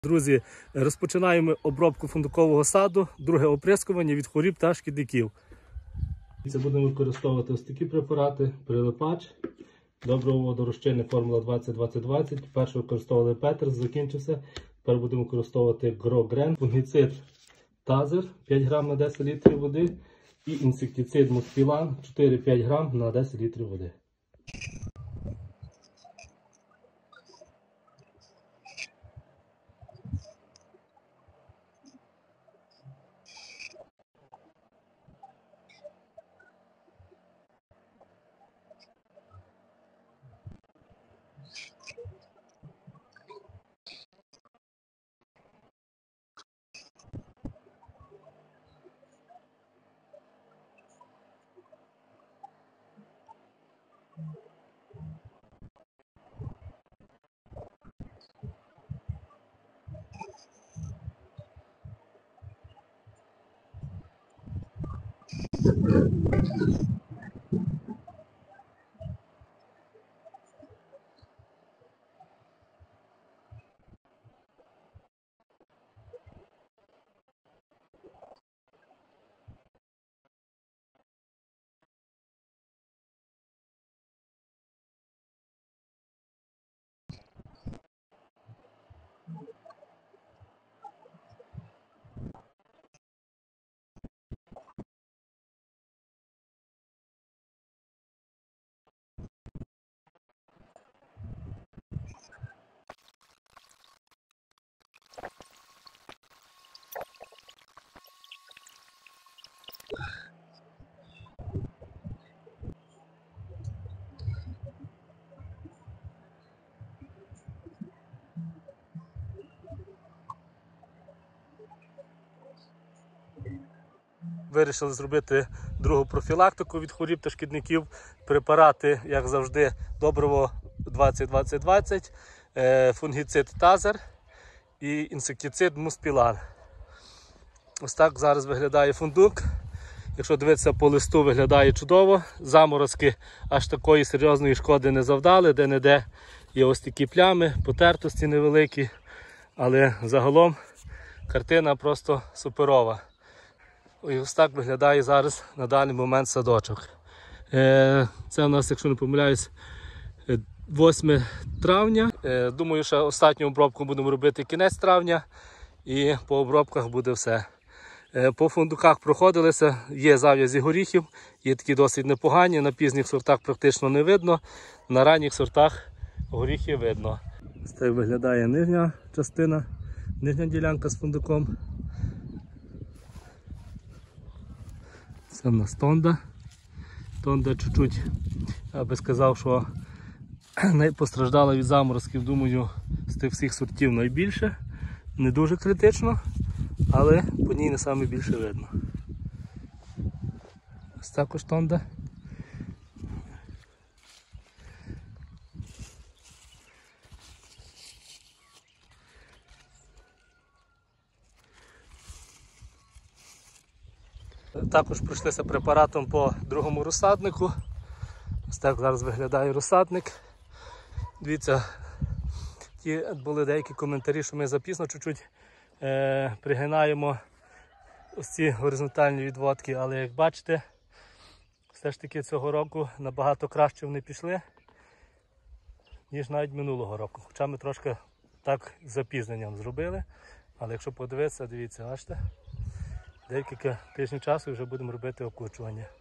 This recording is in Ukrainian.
Друзі, розпочинаємо обробку фундукового саду, друге оприскування від хворіб та шкідників. Це будемо використовувати ось такі препарати: прилипач, добриво-водорозчинне формула 20-20-20. Перше використовували Петерс, закінчився. Тепер будемо використовувати Грогрен, фунгіцид Тазер 5 грам на 10 літрів води і інсектицид Муспілан 4-5 грам на 10 літрів води. Вирішили зробити другу профілактику від хворіб та шкідників. Препарати, як завжди, добриво 20-20-20, фунгіцид Тазер і інсектицид Муспілан. Ось так зараз виглядає фундук. Якщо дивитися по листу, виглядає чудово. Заморозки аж такої серйозної шкоди не завдали. Де-не-де є ось такі плями, потертості невеликі. Але загалом картина просто суперова. І ось так виглядає зараз на даний момент садочок. Це у нас, якщо не помиляюсь, 8 травня. Думаю, що останню обробку будемо робити кінець травня. І по обробках буде все. По фундуках проходилися, є зав'язі горіхів, є такі досить непогані, на пізніх сортах практично не видно, на ранніх сортах горіхи видно. Ось так виглядає нижня частина, нижня ділянка з фундуком. Це в нас тонда. Тонда чуть-чуть, я би сказав, що постраждала від заморозків, думаю, з тих всіх сортів найбільше. Не дуже критично, але по ній не найбільше видно. Ось також тонда. Також пройшлися препаратом по другому розсаднику. Ось так зараз виглядає розсадник. Дивіться, ті були деякі коментарі, що ми запізно чуть-чуть пригинаємо ось ці горизонтальні відводки, але як бачите, все ж таки цього року набагато краще вони пішли, ніж навіть минулого року. Хоча ми трошки так з запізненням зробили, але якщо подивитися, дивіться, бачите, декілька тижнів часу вже будемо робити окучування.